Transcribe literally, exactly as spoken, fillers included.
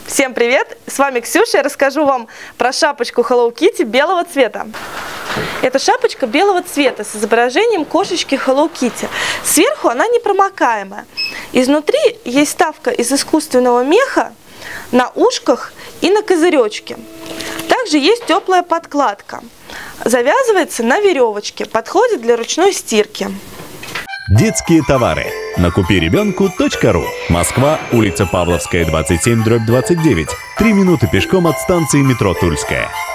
Всем привет! С вами Ксюша. Я расскажу вам про шапочку Hello Kitty белого цвета. Это шапочка белого цвета с изображением кошечки Hello Kitty. Сверху она непромокаемая. Изнутри есть вставка из искусственного меха на ушках и на козыречке. Также есть теплая подкладка. Завязывается на веревочке. Подходит для ручной стирки. Детские товары на купи ребенку точка ру. Москва, улица Павловская, двадцать семь, дробь двадцать девять. Три минуты пешком от станции метро Тульская.